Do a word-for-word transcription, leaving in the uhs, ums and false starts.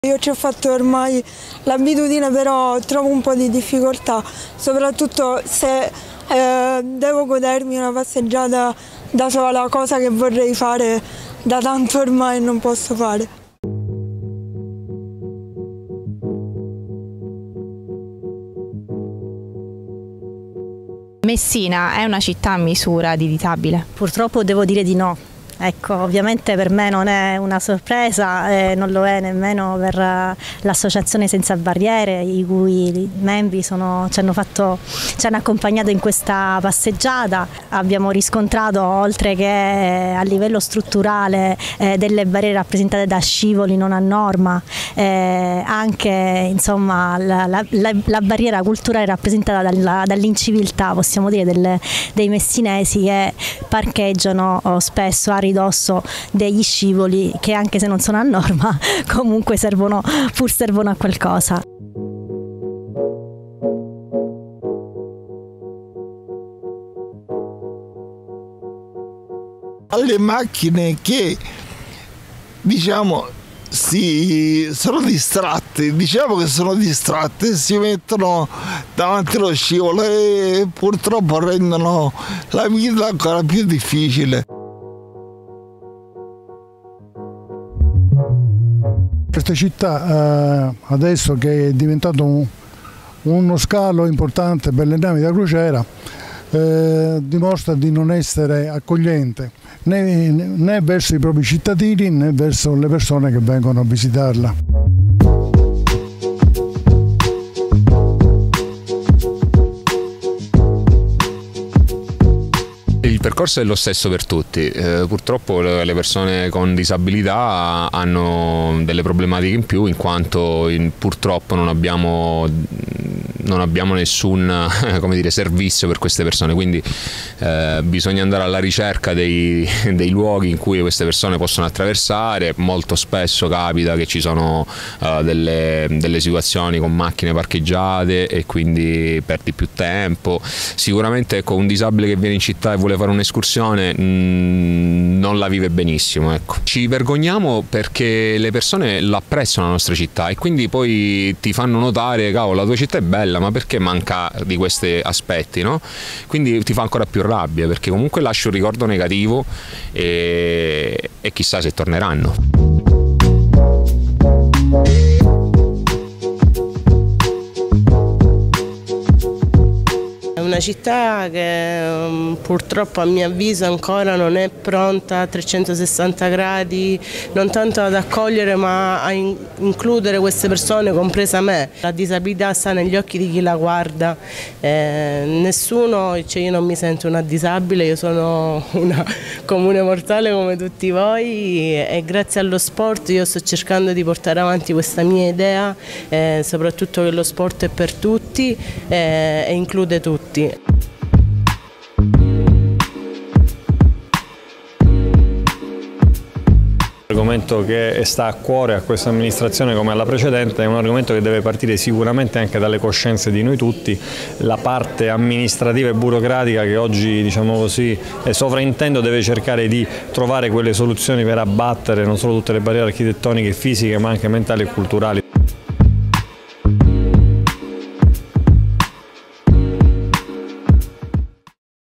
Io ci ho fatto ormai l'abitudine, però trovo un po' di difficoltà, soprattutto se eh, devo godermi una passeggiata da sola, cosa che vorrei fare da tanto ormai non posso fare. Messina è una città a misura di disabile? Purtroppo devo dire di no. Ecco, ovviamente per me non è una sorpresa e non lo è nemmeno per l'associazione Senza Barriere, i cui membri sono, ci, hanno fatto, ci hanno accompagnato in questa passeggiata. Abbiamo riscontrato, oltre che a livello strutturale, eh, delle barriere rappresentate da scivoli non a norma, eh, anche insomma, la, la, la, la barriera culturale rappresentata dall'inciviltà, possiamo dire, delle, dei messinesi che parcheggiano oh, spesso a ridosso degli scivoli che, anche se non sono a norma, comunque servono, pur servono a qualcosa. Alle macchine che, diciamo, si sono distratte, diciamo che sono distratte, si mettono davanti allo scivolo e purtroppo rendono la vita ancora più difficile. Questa città eh, adesso che è diventato un, uno scalo importante per le navi da crociera, eh, dimostra di non essere accogliente né, né verso i propri cittadini né verso le persone che vengono a visitarla. Il percorso è lo stesso per tutti, eh, purtroppo le persone con disabilità hanno delle problematiche in più, in quanto in, purtroppo non abbiamo, non abbiamo nessun come dire, servizio per queste persone, quindi eh, bisogna andare alla ricerca dei, dei luoghi in cui queste persone possono attraversare. Molto spesso capita che ci sono uh, delle, delle situazioni con macchine parcheggiate e quindi perdi più tempo. Sicuramente, ecco, un disabile che viene in città e vuole fare un'escursione mh, non la vive benissimo, ecco. Ci vergogniamo perché le persone l'apprezzano la nostra città e quindi poi ti fanno notare: cavolo, la tua città è bella, ma perché manca di questi aspetti, no? Quindi ti fa ancora più rabbia, perché comunque lascia un ricordo negativo e, e chissà se torneranno. Una città che um, purtroppo a mio avviso ancora non è pronta a trecentosessanta gradi, non tanto ad accogliere ma a in includere queste persone, compresa me. La disabilità sta negli occhi di chi la guarda, eh, nessuno, cioè io non mi sento una disabile, io sono una comune mortale come tutti voi e grazie allo sport io sto cercando di portare avanti questa mia idea, eh, soprattutto che lo sport è per tutti eh, e include tutti. L'argomento che sta a cuore a questa amministrazione come alla precedente è un argomento che deve partire sicuramente anche dalle coscienze di noi tutti. La parte amministrativa e burocratica che oggi, diciamo così, sovraintendo deve cercare di trovare quelle soluzioni per abbattere non solo tutte le barriere architettoniche e fisiche ma anche mentali e culturali